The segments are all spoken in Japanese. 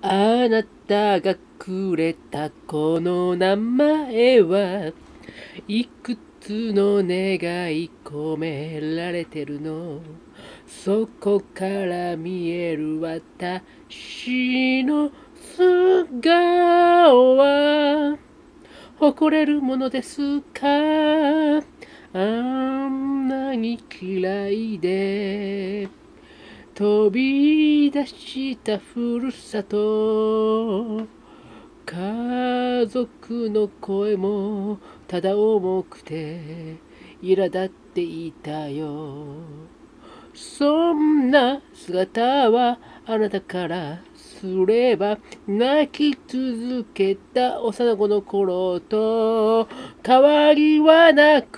あなたがくれたこの名前はいくつの願い込められてるの？そこから見える私の素顔は誇れるものですか？あんなに嫌いで飛び出したふるさと、家族の声もただ重くて苛立っていたよ。そんな姿はあなたからすれば泣き続けた幼子の頃と変わりはなく、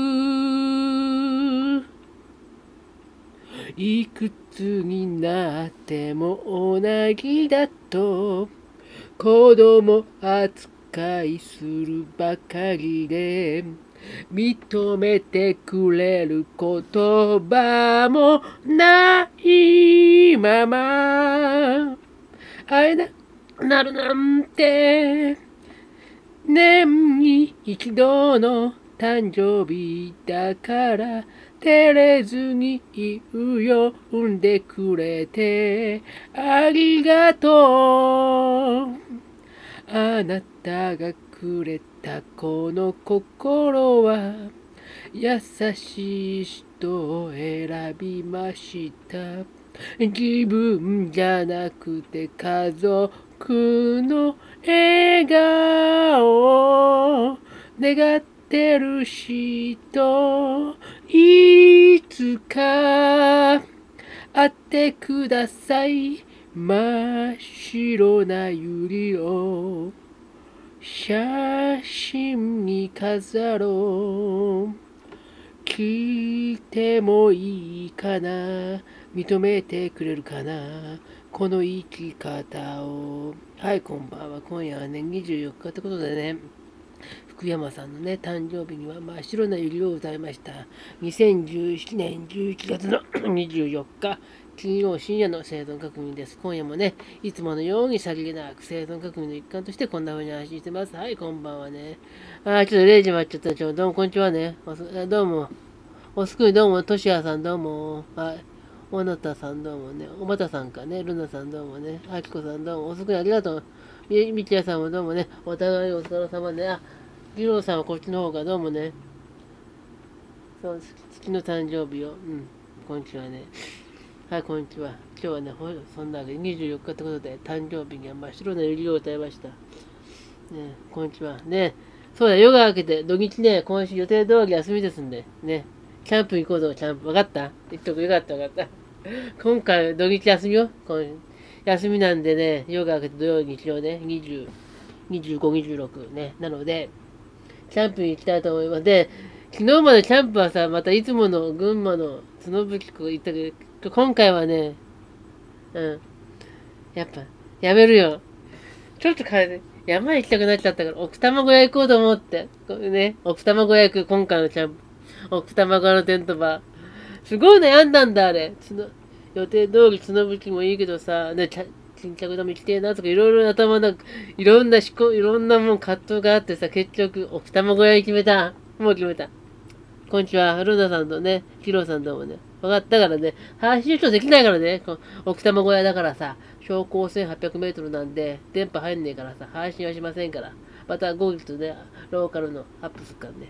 いくつになっても同じだと子供扱いするばかりで、認めてくれる言葉もないまま会えなくなるなんて、年に一度の誕生日だから照れずに言うよ。産んでくれてありがとう。あなたがくれたこの心は優しい人を選びました。自分じゃなくて家族の笑顔を願ってる人、いつか会ってください。真っ白な百合を写真に飾ろう。聞いてもいいかな、認めてくれるかな、この生き方を。はい、こんばんは。今夜はね、24日ってことでね、福山さんのね、誕生日には真っ白な百合を歌いました。2017年11月の24日、金曜深夜の生存確認です。今夜もね、いつものようにさりげなく生存確認の一環としてこんな風に配信してます。はい、こんばんはね。ちょっと0時待っちゃった。どうもこんにちはね。どうも。おすくいどうも。としやさんどうも。はい。おなたさんどうもね。おまたさんかね。ルナさんどうもね。あきこさんどうも。おすくいありがとう。みちやさんもどうもね。お互いお疲れ様ね。あ、りろうさんはこっちの方がどうもね。そう、月の誕生日を。うん。こんにちはね。はい、こんにちは。今日はね、そんなわけで24日ってことで、誕生日には真っ白な百合を歌いました。ね、こんにちは。ね、そうだ、夜が明けて、土日ね、今週予定通り休みですんで、ね、キャンプ行こうぞ、キャンプ。わかった？言っとく、よかった、わかった。今回、土日休みよ。休みなんでね、夜が明けて土曜、日曜ね、20、25、26ね。なので、キャンプに行きたいと思います。で、昨日までキャンプはさ、またいつもの群馬の角吹湖行ったけど、今回はね、うん、やっぱ、やめるよ。ちょっと変えて、山行きたくなっちゃったから、奥多摩小屋行こうと思って。ね、奥多摩小屋行く、今回のキャンプ。奥多摩小屋のテント場。すごい悩んだんだ、あれ。予定通り角吹きもいいけどさ、ね、巾着止め着てえなとか、いろいろ頭の、いろんな思考、いろんなもん葛藤があってさ、結局、奥多摩小屋に決めた。もう決めた。こんにちは。ルナさんとね、ヒロさんどうもね。分かったからね。配信できないからね。奥多摩小屋だからさ、標高1800メートルなんで、電波入んねえからさ、配信はしませんから。また後日ね、ローカルのアップするからね。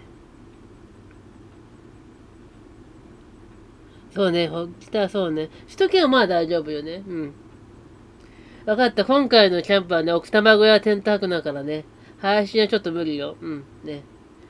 そうね、そうね。首都圏はまあ大丈夫よね。うん。分かった。今回のキャンプはね、奥多摩小屋テント泊だからね。配信はちょっと無理よ。うん。ね。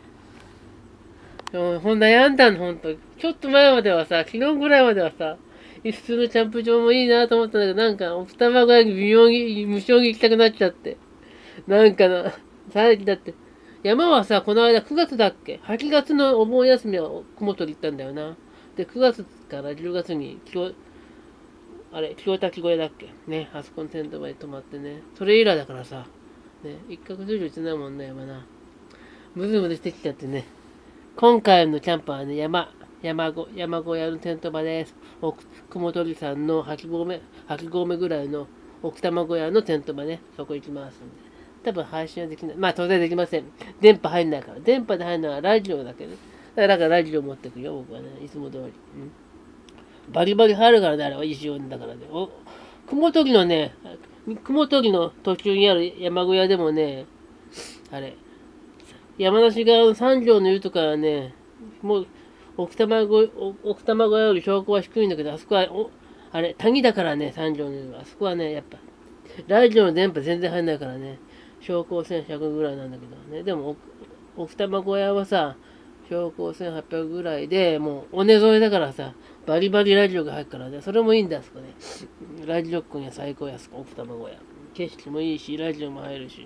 ほん悩んだの、ほんと。ちょっと前まではさ、昨日ぐらいまではさ、普通のキャンプ場もいいなと思ったんだけど、なんか、奥多摩小屋に微妙に、無償に行きたくなっちゃって。なんかな、最近だって、山はさ、この間9月だっけ？ 8 月のお盆休みは雲取り行ったんだよな。で、9月から10月に、清滝小屋だっけね、あそこのテント場に泊まってね。それ以来だからさ、ね、一角以上行ってないもんね、山な。ムズムズしてきちゃってね。今回のキャンプはね、山小屋のテント場です。雲取さんの8合目ぐらいの奥多摩小屋のテント場ね、そこ行きますんで。多分配信はできない。まあ当然できません。電波入んないから。電波で入るのはラジオだけね。だからラジオ持ってくよ、僕はね。いつも通り。うん。バリバリ入るからね、あれは石音だからね。雲取のね、雲取の途中にある山小屋でもね、あれ、山梨側の三条の湯とかはね、もう、奥多摩小屋より標高は低いんだけど、あそこは、あれ、谷だからね、三条の湯は。あそこはね、やっぱ、ラジオの電波全然入んないからね、標高1100ぐらいなんだけどね。でも、奥多摩小屋はさ、標高1800ぐらいで、もう尾根沿いだからさ、バリバリラジオが入るからね、それもいいんだ、あそこね。ラジオっ子には最高や、そこ、奥多摩小屋。景色もいいし、ラジオも入るし。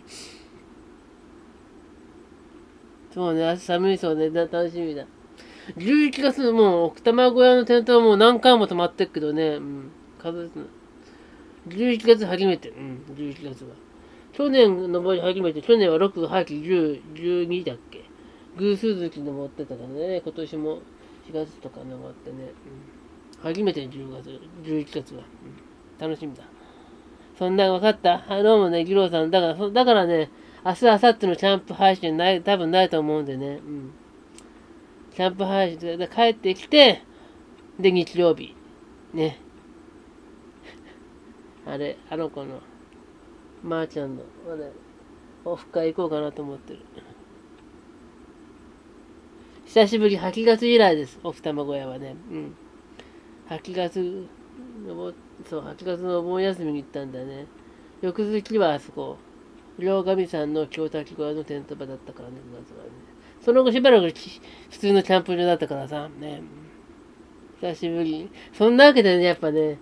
そうね、朝寒いそうね、楽しみだ。11月、もう奥多摩小屋のテントはもう何回も泊まってっけどね、うん、数え11月初めて、うん、11月は。去年登り始めて、去年は6、8、10、12だっけ。偶数月登ってたからね、今年も4月とか登ってね、うん、初めて10月、11月は、うん、楽しみだ。そんな、分かった。どうもね、ギローさん。だからね、明日、明後日のキャンプ配信多分ないと思うんでね、うん。キャンプ配信で帰ってきて、で、日曜日。ね。あの子の、まーちゃんの、オフ会行こうかなと思ってる。久しぶり、8月以来です、奥多摩小屋はね。うん。8月のお盆休みに行ったんだね。翌日はあそこ、両神さんの京滝小屋のテント場だったからね、まずはね。その後しばらく普通のキャンプ場だったからさ、ね。久しぶり。そんなわけでね、やっぱね、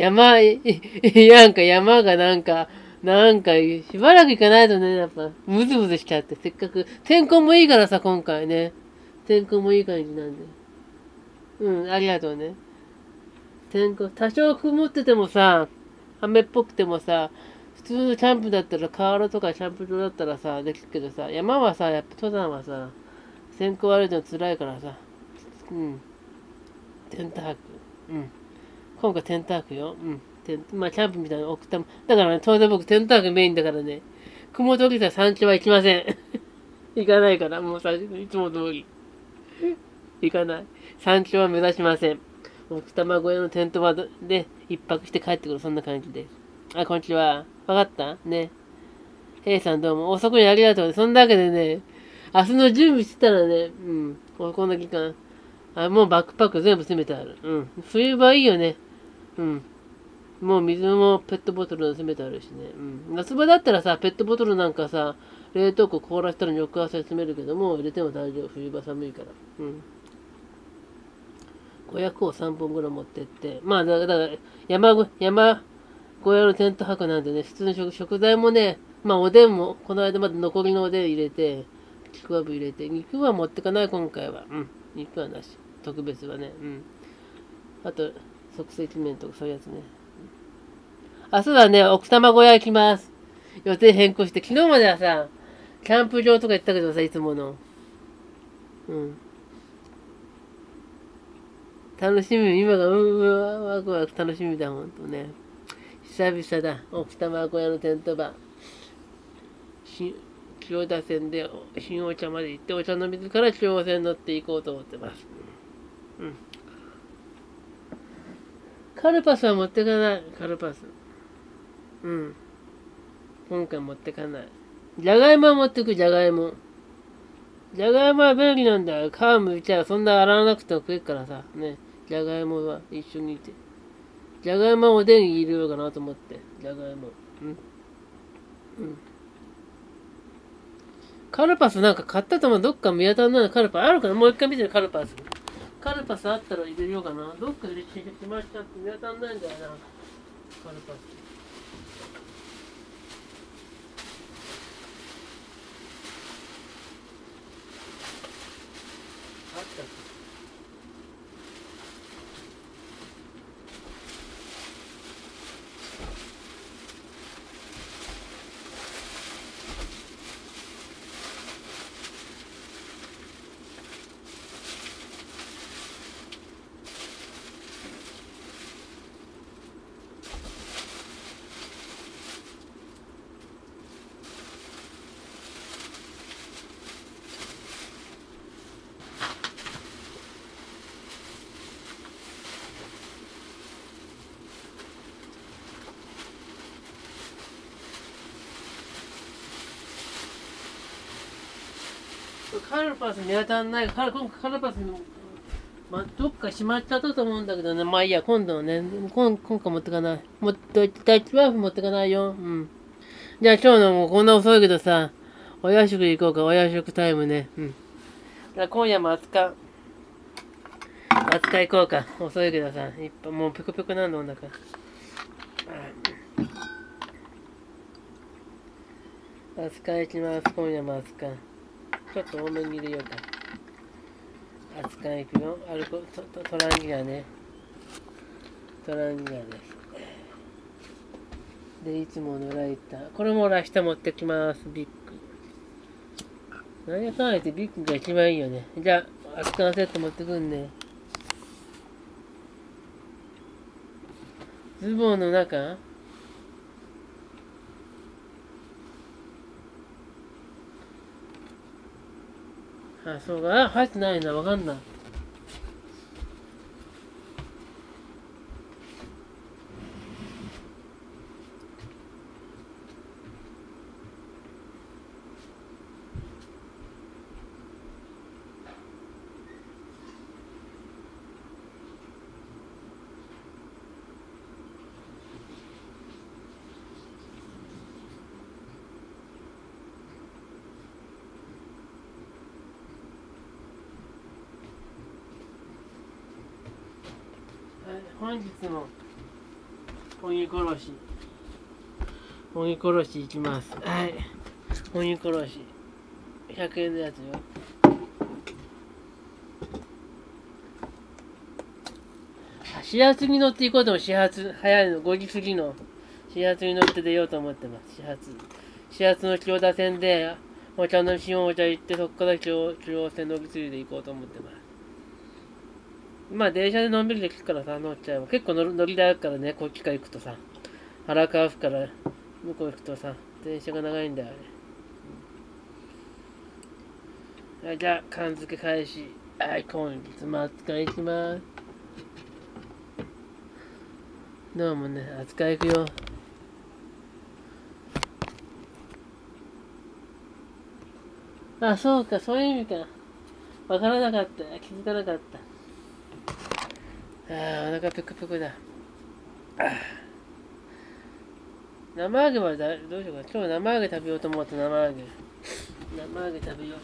山がしばらく行かないとね、やっぱ、ムズムズしちゃって、せっかく、天候もいいからさ、今回ね。天候もいい感じなんで。うん、ありがとうね。多少曇っててもさ、雨っぽくてもさ、普通のキャンプだったら、河原とかキャンプ場だったらさ、できるけどさ、山はさ、やっぱ登山はさ、天候悪いの辛いからさ、うん。テント泊。うん。今回テント泊よ。うん。まあ、キャンプみたいなの送ったも。だからね、当然僕テント泊メインだからね、雲取りさ山頂は行きません。行かないから、もうさ、いつも通り。行かない。山頂は目指しません。奥多摩小屋のテント場で一泊して帰ってくる、そんな感じです。あ、こんにちは。わかったね。ヘイさんどうも。遅くにありがとうね。そんなわけでね、明日の準備してたらね、うん。こんな期間。もうバックパック全部詰めてある。うん。冬場いいよね。うん。もう水もペットボトル詰めてあるしね。うん。夏場だったらさ、ペットボトルなんかさ、冷凍庫凍らせたら翌朝詰めるけども、入れても大丈夫。冬場寒いから。うん。500を3本ぐらい持ってって。まあ、だから山小屋のテント泊なんでね、普通の食材もね、まあおでんも、この間まで残りのおでん入れて、ちくわぶ入れて、肉は持ってかない、今回は。うん。肉はなし。特別はね。うん。あと、即席麺とかそういうやつね。明日はね、奥多摩小屋行きます。予定変更して、昨日まではさ、キャンプ場とか行ったけどさ、いつもの。うん。楽しみ、今がワクワク楽しみだ、ほんとね。久々だ、奥多摩小屋のテント場。千代田線で新お茶まで行って、お茶の水から中央線乗って行こうと思ってます。うん。カルパスは持ってかない、カルパス。うん。今回持ってかない。じゃがいもは持ってく、じゃがいも。じゃがいもは便利なんだよ。皮むいちゃう。そんな洗わなくても食えるからさ。ね。じゃがいもは一緒にいて。じゃがいもはおでんに入れようかなと思って。じゃがいも。うん。うん。カルパスなんか買ったともどっか見当たらないカルパスあるかな。もう一回見てるカルパス。カルパスあったら入れようかな。どっかでしましたって見当たらないんだよな。カルパス。あった。 カルパス見当たんない。今回カルパスの、どっかしまっちゃったと思うんだけどね。まあいいや、今度ね。今回持ってかない。ダッチワーフ持ってかないよ。うん。じゃあ今日のもうこんな遅いけどさ、お夜食行こうか。お夜食タイムね。うん。じゃあ今夜も扱行こうか。遅いけどさ、もうペコペコなんだ、お腹。扱いきます。今夜も扱い。ちょっと多めに入れようか。扱いいくよ。トランギラね。トランギラです。で、いつものライター。これも明日持ってきます。ビッグ。何やかんやってビッグが一番いいよね。じゃあ、扱いセット持ってくんね。ズボンの中あ、そうか。入ってないな。わかんない。本日も鬼殺しいきます。はい。鬼殺し。100円のやつよ。始発に乗っていこうとも、早いの、5時過ぎの始発に乗って出ようと思ってます。始発の清田線で、お茶の新大茶行って、そこから中央線乗り継いで行こうと思ってます。まあ電車でのんびりできるからさ、乗っちゃえば。結構乗りだからね、こっちから行くとさ。荒川区から向こう行くとさ、電車が長いんだよね。はい、じゃあ、缶付け開始。はい、今日も扱いきます。どうもね、扱いいくよ。あ、そうか、そういう意味か。わからなかった。気づかなかった。お腹ペコペコだ。生揚げはどうしようか。今日生揚げ食べようと思って生揚げ食べよう。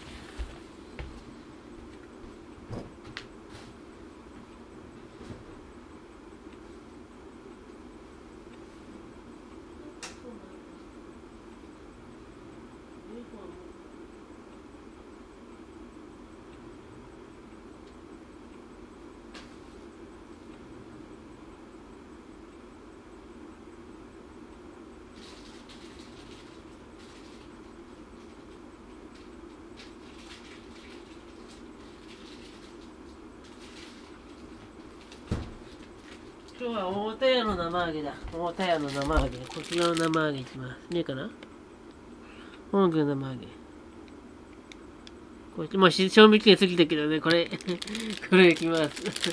今日は大田屋の生揚げだ。大田屋の生揚げ。こちらの生揚げいきます。ねえかな本家の生揚げ。こっちもう賞味期限過ぎたけどね、これ。これいきます。これ。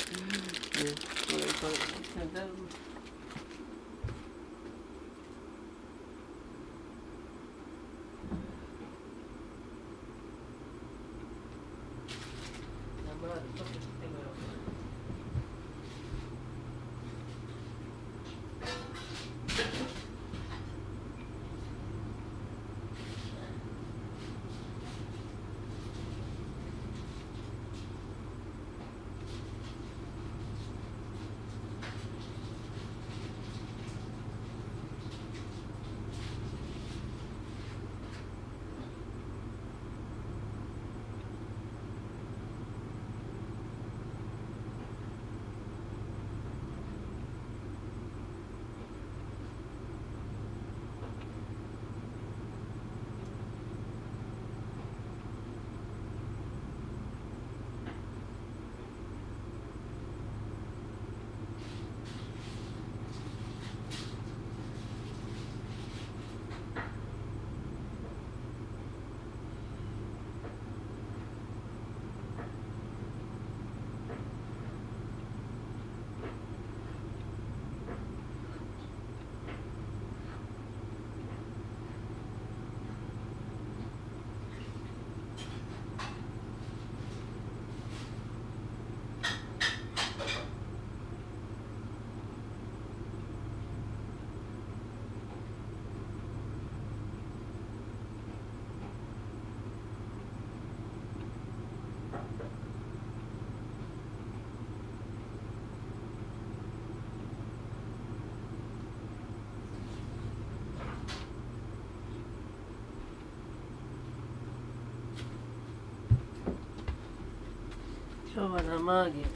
今日は生揚げ。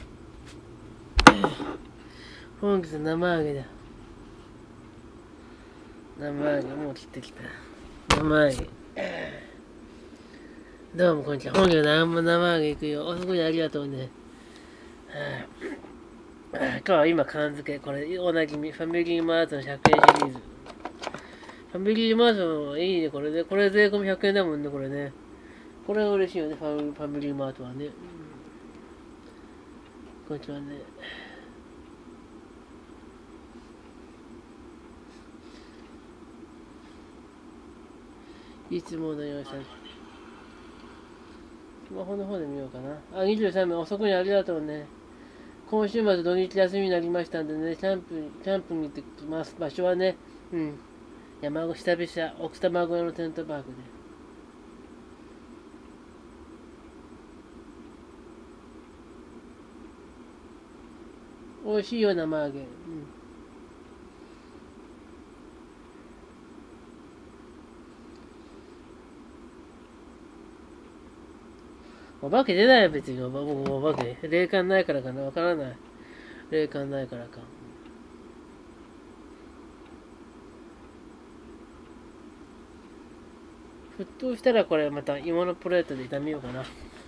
本日生揚げだ。生揚げ、もう切ってきた。生揚げ。どうもこんにちは。本日生揚げいくよ。遅くにありがとうね。今日は今、缶漬け。これ、おなじみ。ファミリーマートの100円シリーズ。ファミリーマートのいいね、これで。これ税込み100円だもんね、これね。これは嬉しいよね、ファミリーマートはね。こんにちはね。いつものようにさ、スマホの方で見ようかな。あ、23名遅くにありがとうね。今週末土日休みになりましたんでね、キャンプに行ってきます。場所はね、山越久々、奥多摩小屋のテントパークで。美味しいよ、生揚げ。お化け出ないよ、別に。僕もお化け。霊感ないからかな、わからない。霊感ないからか。沸騰したらこれまた芋のプレートで炒めようかな。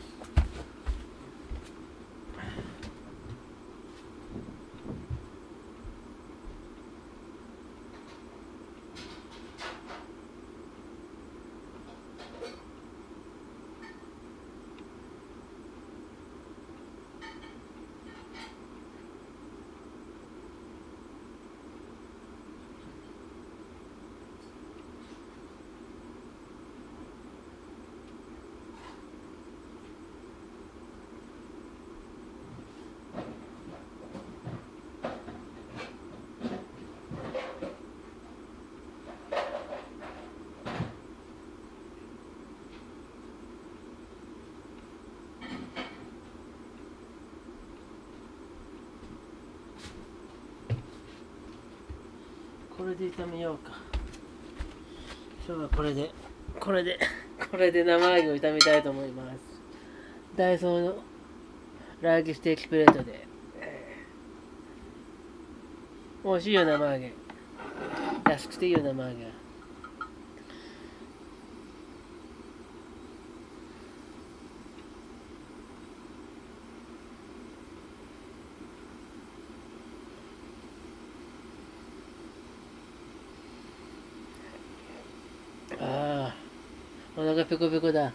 これで炒めようか。今日はこれで生揚げを炒めたいと思います。ダイソーのラーキステーキプレートで。美味しいよ、生揚げ。安くていいよ、生揚げ。ああ、お腹ペコペコだ。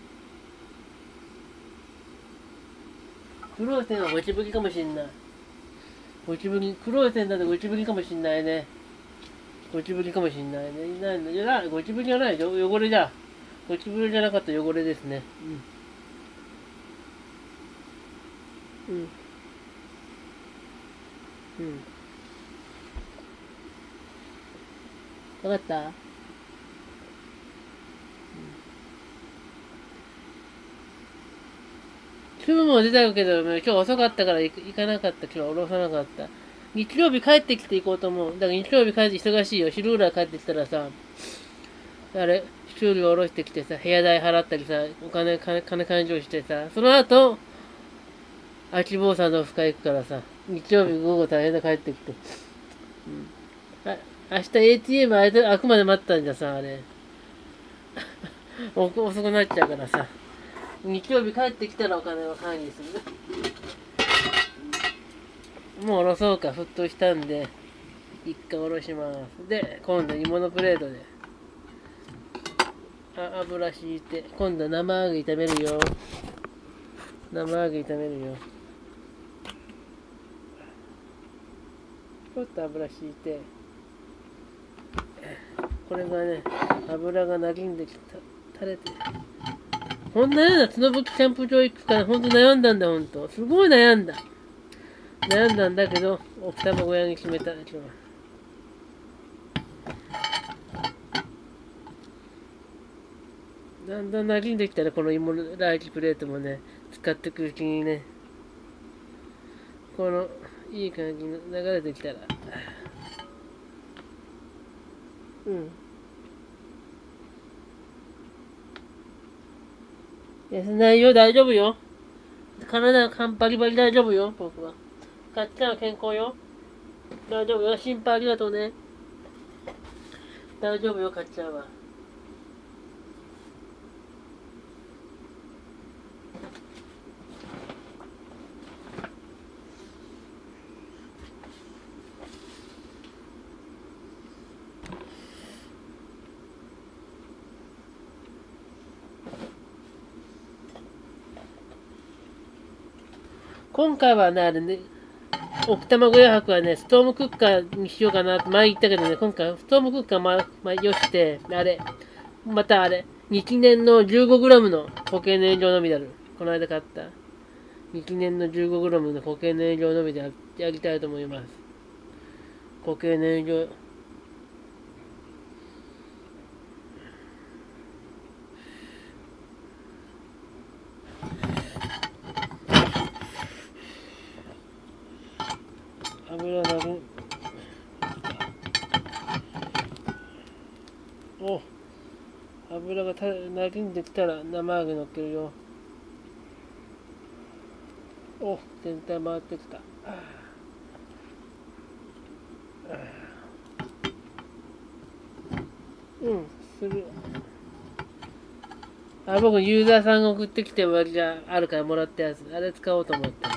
黒い線はゴチブキかもしんない。ゴチブキ、黒い線だとゴチブキかもしんないね。ゴチブキかもしんないね。いや、ゴチブキじゃないよ。汚れだ。ゴチブキじゃなかった汚れですね。わかった？今日も出たけど、今日遅かったから行かなかった。今日下ろさなかった。日曜日帰ってきて行こうと思う。だから日曜日帰って忙しいよ。昼ぐらい帰ってきたらさ、あれ、修理を下ろしてきてさ、部屋代払ったりさ、金勘定してさ、その後、秋坊さんのオフ会行くからさ、日曜日午後大変だ帰ってきて。明日 ATM 開くまで待ったんじゃさ、あれ。遅くなっちゃうからさ。日曜日帰ってきたらお金を管理する。もう下ろそうか、沸騰したんで、一回下ろします。で、今度芋のプレートで。油敷いて、今度生揚げ炒めるよ。生揚げ炒めるよ。ちょっと油敷いて、これがね、油がなぎんできた、垂れてる。こんなような角吹きキャンプ場行くから、ほんと悩んだんだ、ほんと。すごい悩んだ。悩んだんだけど、奥多摩小屋に決めた、今日は。だんだん馴染んできたら、この芋のラーキプレートもね、使ってくる気にね、この、いい感じに流れてきたら、痩せないよ、大丈夫よ。 体がバリバリ大丈夫よ、僕は。かっちゃんは健康よ。大丈夫よ。心配ありがとうね。大丈夫よ、かっちゃんは。今回はね、あれね、奥多摩500泊はね、ストームクッカーにしようかなって前言ったけどね、今回ストームクッカーよして、またあれ、日燃の 15g の固形燃料のみである。この間買った。日燃の 15g の固形燃料のみでやりたいと思います。固形燃料。油なくお油がなじんできたら生揚げ乗っけるよ。お全体回ってきた。うんする。僕ユーザーさんが送ってきて割があるからもらったやつ、あれ使おうと思ってます。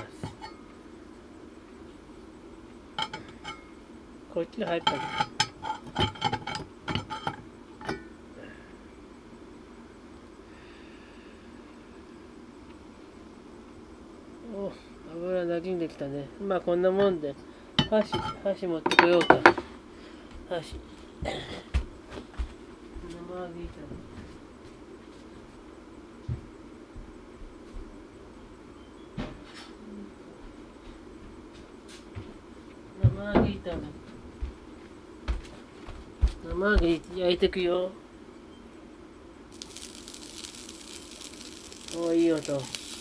こっちに入ったけど。油なじんできたね。まあこんなもんで箸持ってこようか。箸生揚げ炒め。生揚げ焼いてくよ。おいい音。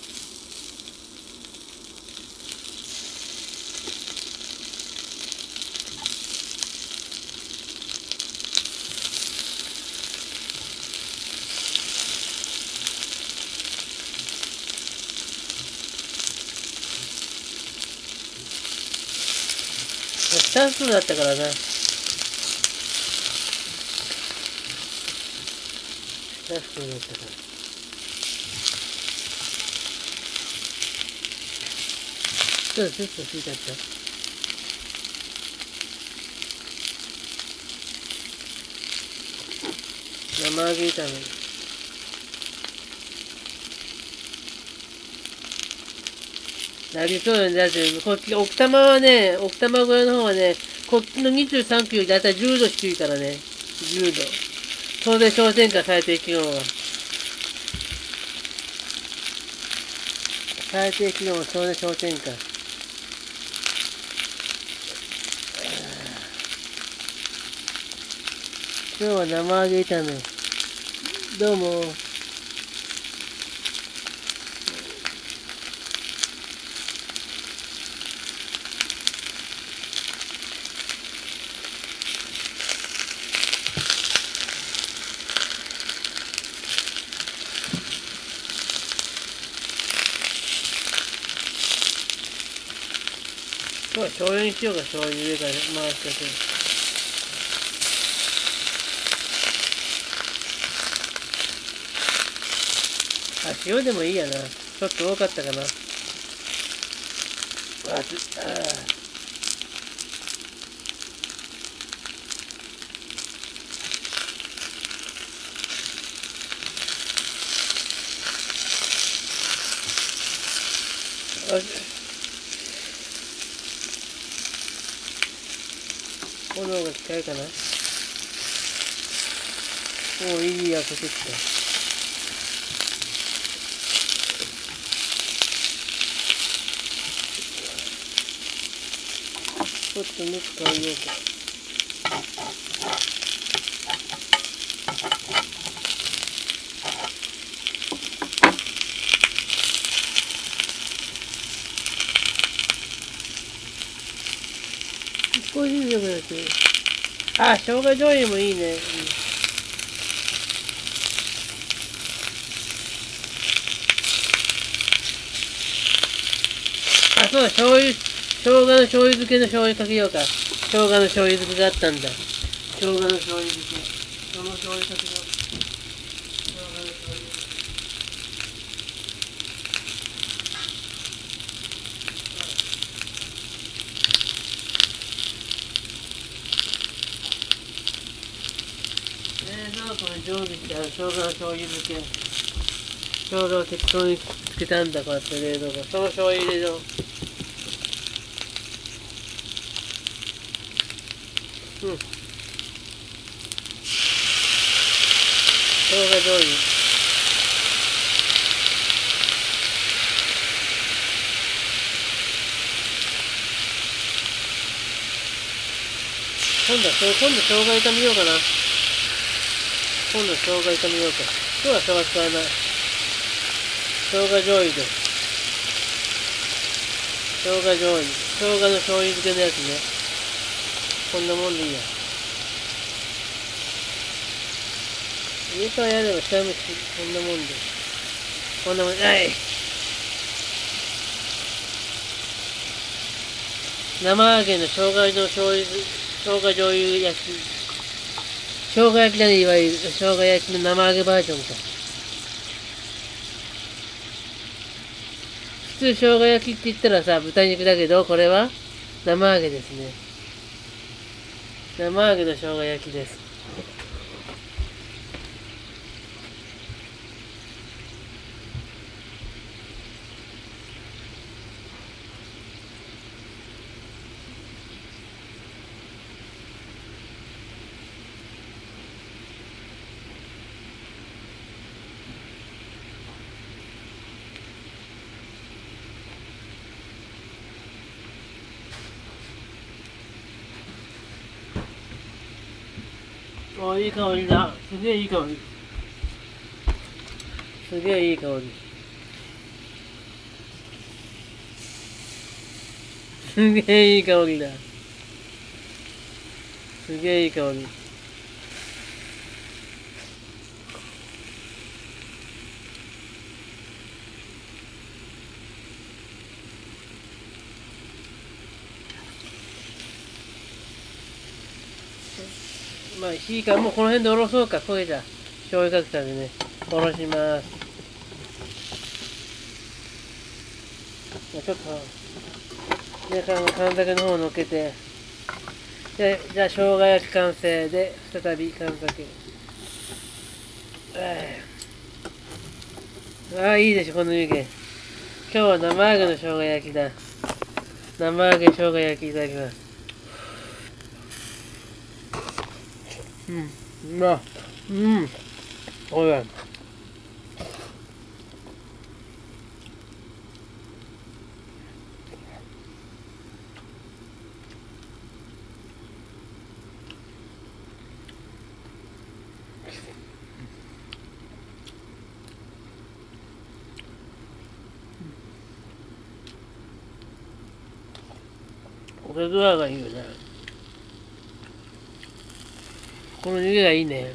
チャンスだったからな。チャンスだったから。ちょっとついちゃった。生揚げ炒め。なりそうよね。だって、こっち、奥多摩はね、奥多摩小屋の方はね、こっちの23区よりだいたい10度低いからね。10度。当然氷点下最低気温は。最低気温は当然氷点下。今日は生揚げ炒め。どうも。今日は醤油にしようか、醤油上から回しておく。塩でもいいやな。ちょっと多かったかな。炎が近いかな。おお、いい焼けてきた。ちょっと熱変えようか。少しずつよくなってる。生姜醤油もいいね。 あ、そうだ、醤油、生姜の醤油漬けの醤油かけようか。生姜の醤油漬けがあったんだ。生姜の醤油漬け。その醤油かけよう。生姜の醤油漬け。冷蔵庫に常備してある生姜の醤油漬け。生姜を適当につけたんだ、こうやって冷蔵庫。その醤油入れよう。うん。生姜醤油。今度生姜炒めようかな。今度生姜炒めようか。今日は生姜使わない。生姜醤油です。生姜醤油。生姜の醤油漬けのやつね。こんなもんでいいや。上からやれば下向き、こんなもんで。こんなもん、はい。生揚げの生姜の醤油、生姜醤油焼き。生姜焼きだね、いわゆる。生姜焼きの生揚げバージョンか。普通生姜焼きって言ったらさ、豚肉だけど、これは生揚げですね。生揚げの生姜焼きです。お、いい香りだ。すげえいい香り。すげえいい香り。すげえいい香りだ。すげえいい香り。まあ、いいから、もうこの辺でおろそうか。焦げた。醤油かけたんでね。おろします。ちょっと、ね、缶酒の方を乗っけて。じゃあ、生姜焼き完成で、再び缶酒。ああ、いいでしょ、この湯気。今日は生揚げの生姜焼きだ。生揚げ生姜焼きいただきます。うん。うん。おい。これドアがいいよね。この湯気がいいね。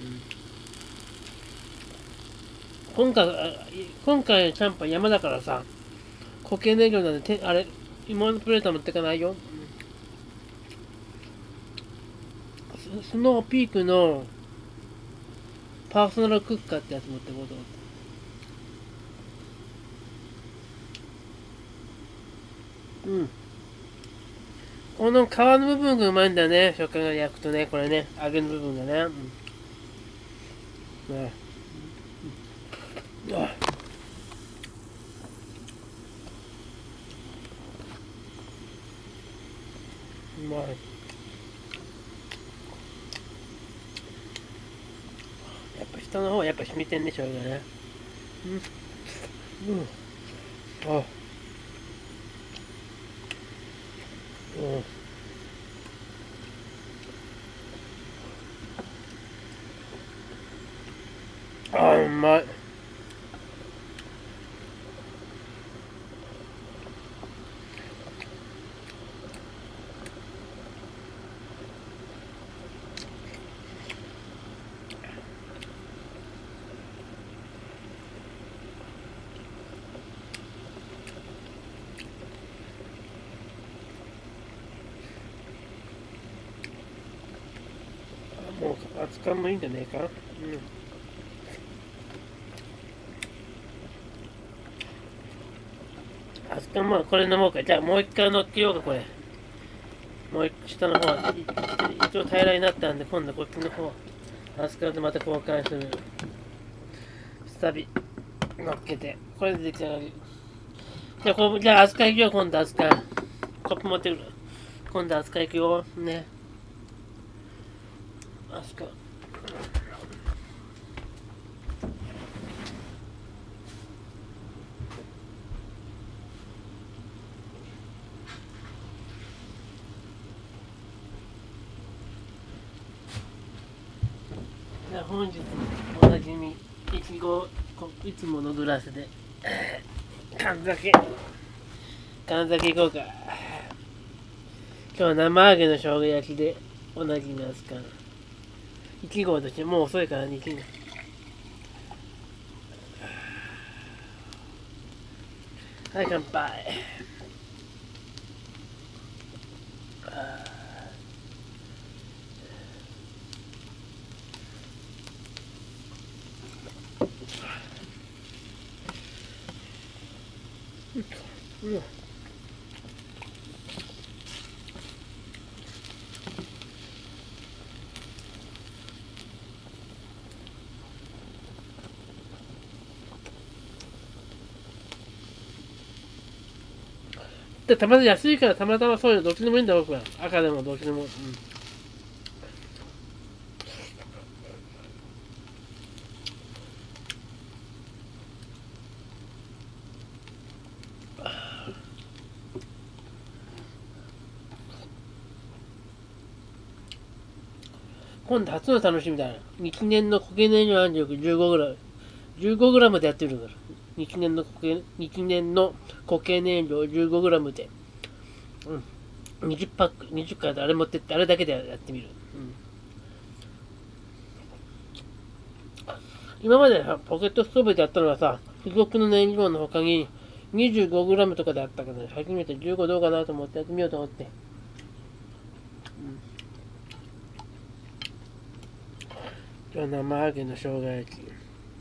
今回のチャンプは山だからさ、固形燃料なんで、あれ、芋のプレート持ってかないよ。スノーピークのパーソナルクッカーってやつ持ってこうと思って。うん。この皮の部分がうまいんだね。食感が焼くとね、これね。揚げの部分がね。うん。ね。うまい。やっぱ下の方はやっぱ染みてんね、醤油がね。うん。うん。あ。うん。あ、うまい。 熱燗もいいんじゃねえか。うん。熱燗もこれ飲もうか。じゃあもう一回乗っけようか、これ。もう一下の方、一応平らになったんで、今度こっちの方、熱燗でまた交換する。スタビ、乗っけて。これで出来上がり。じゃあ、熱燗行くよ、今度熱燗。コップ持ってくる。今度熱燗行くよ。ね。熱燗。じゃあ本日もおなじみ、いちご、いつものグラスで、缶酒行こうか。今日は生揚げの生姜焼きでおなじみですから。1号としてもう遅いからね、1号。はい、乾杯。うん。で、たまに安いからたまたまそういうのどっちでもいいんだ僕は。赤でもどっちでも。うん。今度初の楽しみだな。日年の固形燃料暗力 15g。15g でやってるから。日年の固形燃料 15g で。うん。20パック、20回であれ持ってって、あれだけでやってみる。うん。今までポケットストーブでやったのはさ、付属の燃料の他に 25g とかであったけど、初めて15どうかなと思ってやってみようと思って。今日生揚げの生姜焼き。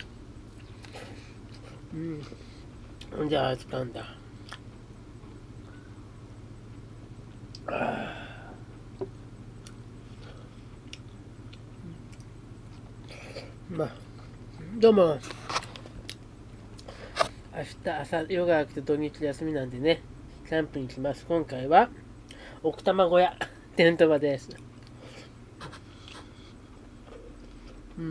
うん。じゃあ、使うんだ。まあ、どうも。明日朝ヨガが来て土日休みなんでね、キャンプに来ます。今回は奥多摩小屋テント場です。うん。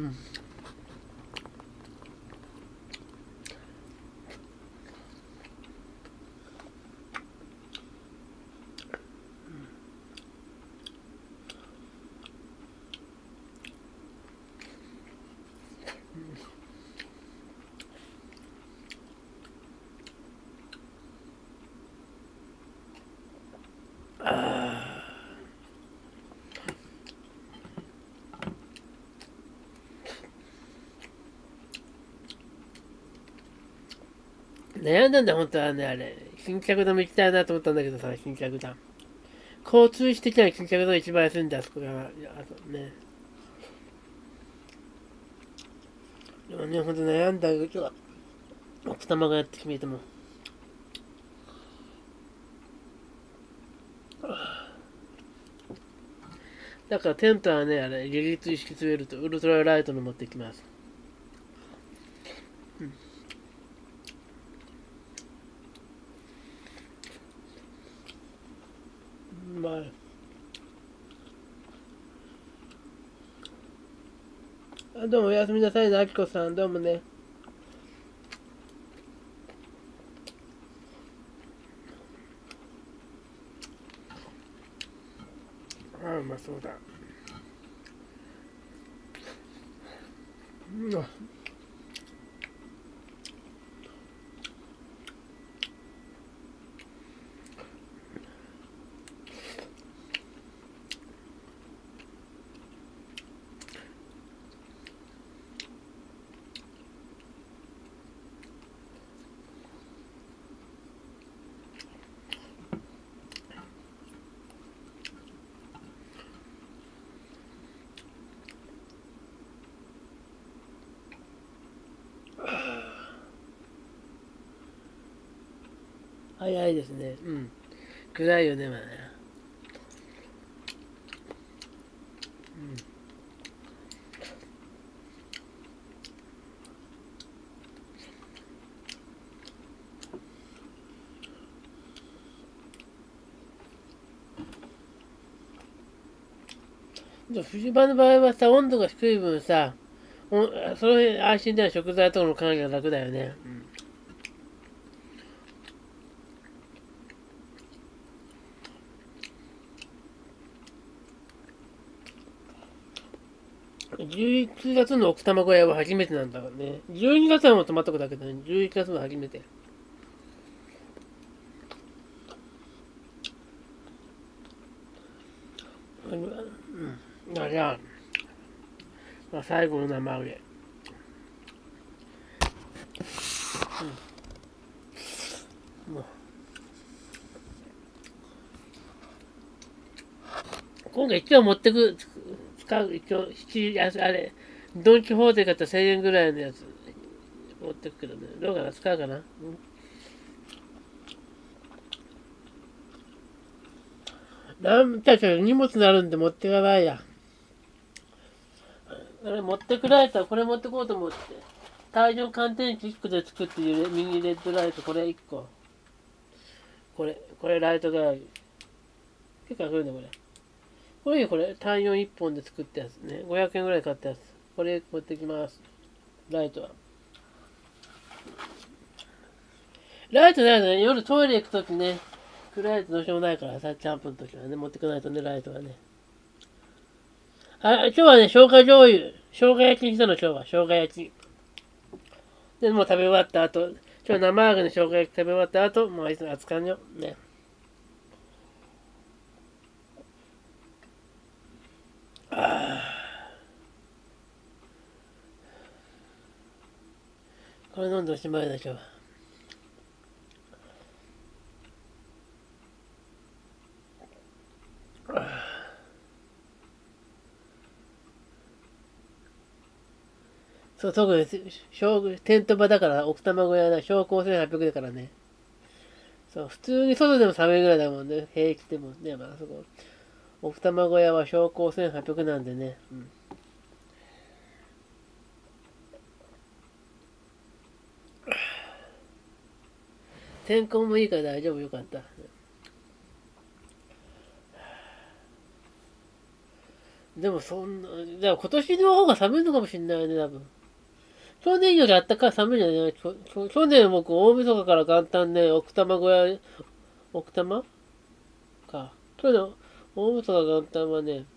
悩んだんだ、本当はね、あれ。新着玉行きたいなと思ったんだけどさ、新着玉。交通費的には新着玉一番安いんだ、あそこが。あとね。でもね、ほんと悩んだけど、奥多摩がやって決めても。だからテントはね、あれ、自立意識ツールとウルトラライトの持ってきます。まあ、どうもおやすみなさいね、あきこさん。どうもね。ああ、うまそうだ。うん。 早いですね。うん。暗いよね、まあね。でも冬場の場合はさ、温度が低い分さ、それ安心だよ。食材との管理が楽だよね。11月の奥多摩小屋は初めてなんだからね。12月はもう泊まったことだけどね、11月は初めて。うん。じゃあ、まあ、最後の生揚げ。もう今回一応持ってく、使う、一応、あれ、ドン・キホーテ買った1000円ぐらいのやつ持ってくけどね。どうかな、使うかな。なんたちゃ荷物になるんで持ってかないや。あれ持ってくライトはこれ持ってこうと思って。大量乾電池1個で作っているミニレッドライト、これ1個。これライトが結構来るね、これ。これ単4 1本で作ったやつね。500円ぐらい買ったやつ。これ持ってきます。ライトは。ライトないとね、夜トイレ行くときね、暗いとどうしようもないからさ、キャンプの時はね、持ってかないとね、ライトはね。今日はね、生姜醤油、生姜焼きにしたの、今日は。生姜焼き。で、もう食べ終わった後、今日生揚げの生姜焼き食べ終わった後、もうあいつ熱燗よ。ね。これ飲んでおしまいだ、今日は。そう、特に、テント場だから、奥多摩小屋だ、標高1800だからね。そう、普通に外でも寒いぐらいだもんね。平気でもね、まあそこ。奥多摩小屋は標高1800なんでね。うん。天候もいいから大丈夫、よかった。でもそんな、じゃあ今年の方が寒いのかもしれないね、多分。去年よりあったかい寒いんじゃない去年僕大晦日から元旦ね、奥多摩小屋、奥多摩か。去年大晦日元旦はね、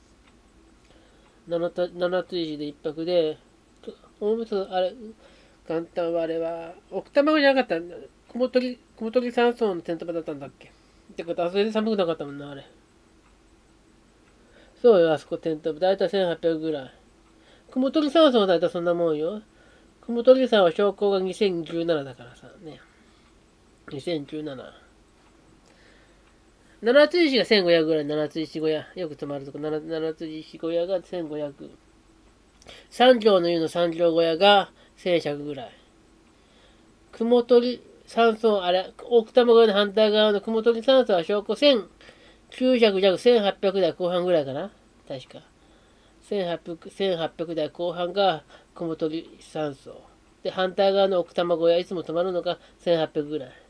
七つ石で一泊で、大晦日、あれ、元旦はあれは、奥多摩じゃなかった、雲取山荘のテント場だったんだっけ。ってことは、それで寒くなかったもんな、あれ。そうよ、あそこテント場。だいたい1800ぐらい。雲取山荘はだいたいそんなもんよ。雲取山は標高が2017だからさ、ね。2017。七つ石が1500ぐらい、七つ石小屋。よく泊まるとこ、七つ石小屋が1500。三条の湯の三条小屋が1100ぐらい。雲取山荘、あれ、奥多摩小屋の反対側の雲取山荘は標高1900弱、1800台後半ぐらいかな。確か。1800台後半が雲取山荘。で、反対側の奥多摩小屋、いつも泊まるのが1800ぐらい。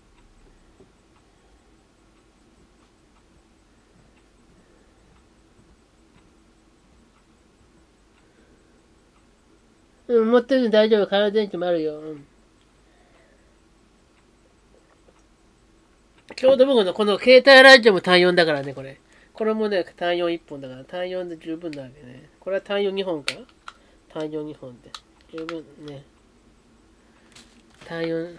うん、持ってるの大丈夫。空電池もあるよ。うん。ちょうど僕のこの携帯ラジオも単4だからね、これ。これもね、単4 1本だから、単4で十分なわけね。これは単4 2本か単4 2本で。十分ね。単4。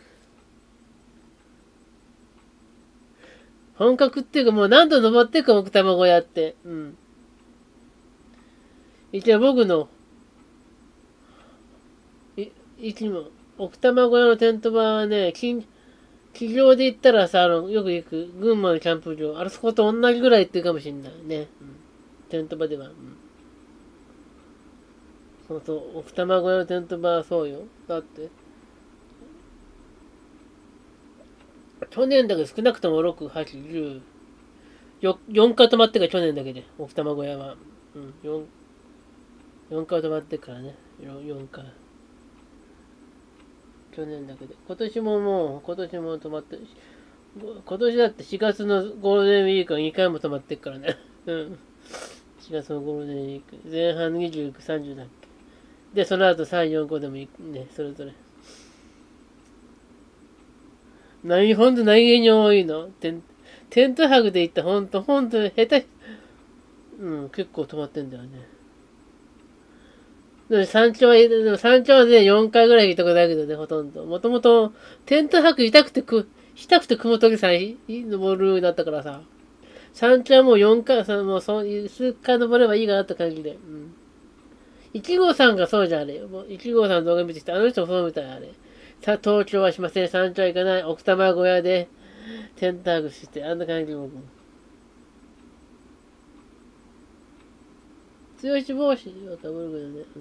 本格っていうかもう何度登っていくか、奥多摩小屋って。うん。一応僕の、いつも、奥多摩小屋のテント場はね、地上で行ったらさ、よく行く群馬のキャンプ場、あれそこと同じぐらい行ってるかもしんないね。うん、テント場では。うん、そうそう、奥多摩小屋のテント場はそうよ。だって、 去年だけ少なくとも6、8、10、4回止まってから去年だけで、奥多摩小屋は。うん、4回止まってからね。4回。去年だけで。今年も止まってるし、今年だって4月のゴールデンウィークは2回も止まってっからね。うん。4月のゴールデンウィーク。前半29、30だっけ。で、その後3、4、5でもいいね、それぞれ。ほんと何気に多いのテント泊で行ったほんと下手、うん、結構止まってんだよね。でも山頂はね、4回ぐらい行ったことだけどね、ほとんど。もともと、テント泊したくて雲取山登るだったからさ。山頂はもう4回、もう数回登ればいいかなって感じで。うん。1号さんがそうじゃん、あれ。もう1号さんの動画見てきて、あの人もそうみたい、あれ。東京はしません、山頂は行かない、奥多摩小屋で、テント泊して、あんな感じで僕も。強し帽子はかぶるけどね。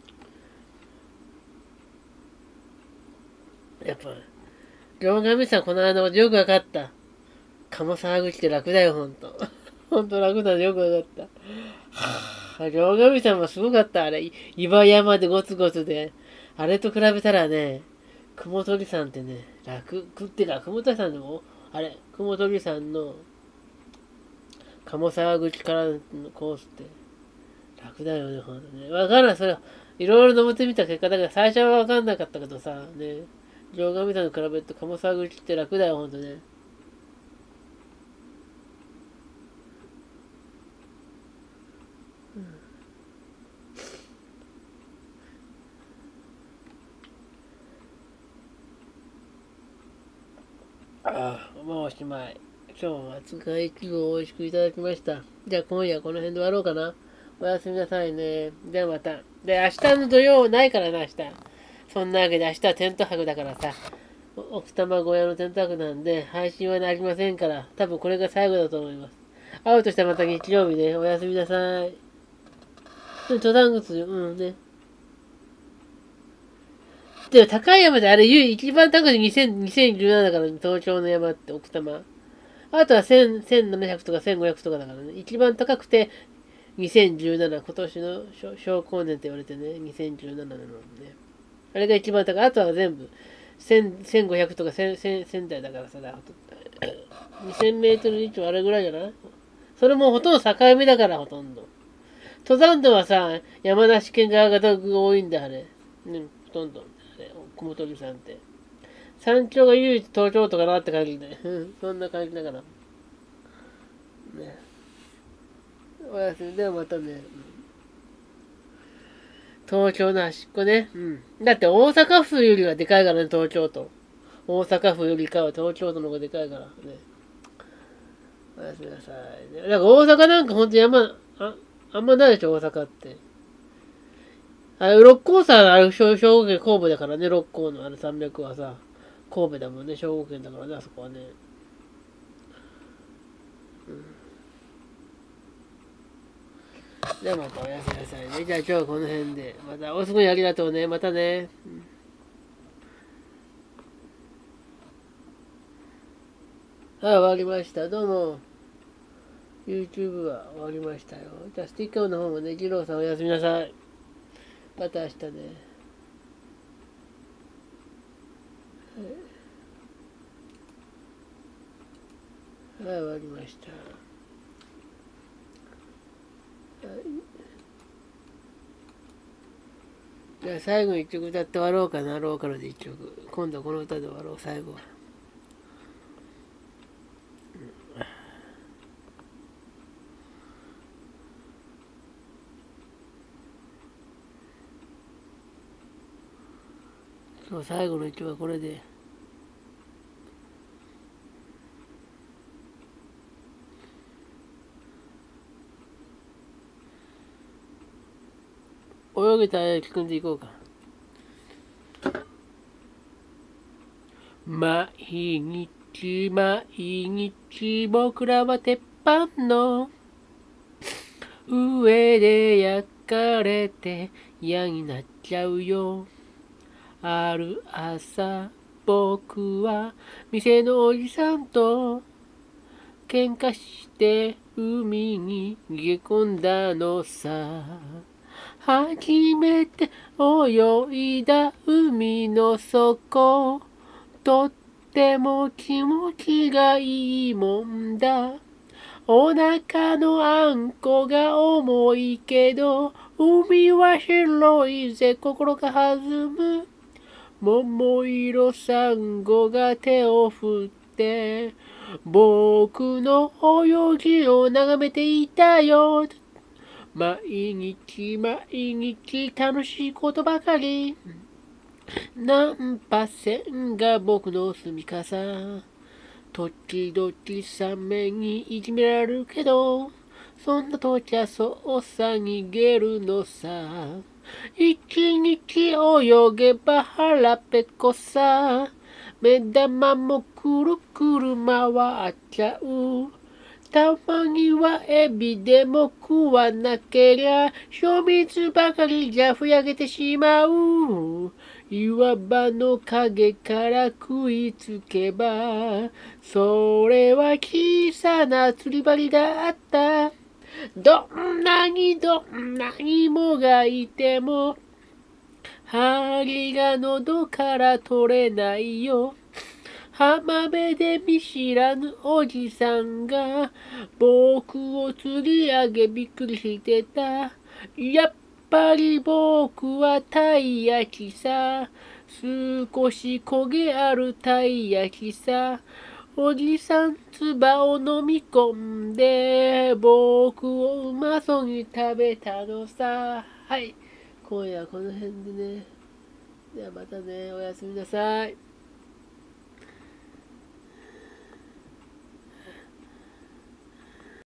うん、やっぱ、両神さん、この間よくわかった。鴨沢口って楽だよ、ほんと。ほんと楽だね、よくわかった。はぁ、両神さんもすごかった、あれ。岩山でゴツゴツで。あれと比べたらね、雲取山ってね、ってか、雲取山でも、あれ、雲取山の鴨沢口からのコースって楽だよね、ほんとね。わかんない、それ、いろいろ登ってみた結果だから、最初はわかんなかったけどさ、ね、両神さんに比べると鴨沢口って楽だよ、ほんとね。ああ、もうおしまい。今日は扱い器具を美味しくいただきました。じゃあ今夜はこの辺で終わろうかな。おやすみなさいね。ではまた。で、明日の土曜ないからな、明日。そんなわけで明日はテント泊だからさ。奥多摩小屋のテント泊なんで、配信はなりませんから、多分これが最後だと思います。会うとしたらまた日曜日ね。おやすみなさい。登山靴、うんね。で、高い山であれ、一番高い2017だからね、東京の山って奥多摩。あとは1700とか1500とかだからね。一番高くて2017、今年の小高年って言われてね、2017なのね。あれが一番高い。あとは全部、1500とか1000台だからさ、2000メートル以上あれぐらいじゃない？それもほとんど境目だから、ほとんど。登山道はさ、山梨県側が多いんだ、あれ。ね、ほとんど。あれ、雲取さんって。山頂が唯一東京都かなって感じで。うん、そんな感じだから。ね。おやすみ。ではまたね。東京の端っこね。うん。だって大阪府よりはでかいからね、東京都。大阪府よりかは東京都の方がでかいからね。おやすみなさい、ね。だから大阪なんかほんとあんまないでしょ、大阪って。あれ、六甲山、あれ、兵庫県神戸だからね、六甲のあれ300はさ、神戸だもんね、兵庫県だからね、あそこはね。じゃあまたおやすみなさいね。じゃあ今日はこの辺で。またおすごいありがとうね。またね。はい、終わりました。どうも。YouTube は終わりましたよ。じゃあスティッカーの方もね、二郎さんおやすみなさい。また明日ね。はい、終わりました。はい、じゃあ最後に一曲歌って終わろうかな、ローカルで一曲。今度はこの歌で終わろう、最後は。そう、最後の一曲はこれで。泳げたら聞くんでいこうか。毎日僕らは鉄板の上で焼かれて嫌になっちゃうよ。ある朝僕は店のおじさんと喧嘩して海に逃げ込んだのさ。初めて泳いだ海の底、とっても気持ちがいいもんだ。お腹のあんこが重いけど、海は広いぜ、心が弾む。桃色サンゴが手を振って、僕の泳ぎを眺めていたよ。毎日毎日楽しいことばかり。ナンパ船が僕の住みかさ。時々サメにいじめられるけど、そんな時はそうさ逃げるのさ。一日泳げば腹ペコさ。目玉もくるくる回っちゃう。たまにはエビでも食わなけりゃ、塩水ばかりじゃふやけてしまう。岩場の影から食いつけば、それは小さな釣り針だった。どんなにもがいても、針が喉から取れないよ。浜辺で見知らぬおじさんが僕を釣り上げびっくりしてた。やっぱり僕はたい焼きさ。少し焦げあるたい焼きさ。おじさん唾を飲み込んで僕をうまそうに食べたのさ。はい。今夜はこの辺でね。ではまたね。おやすみなさい。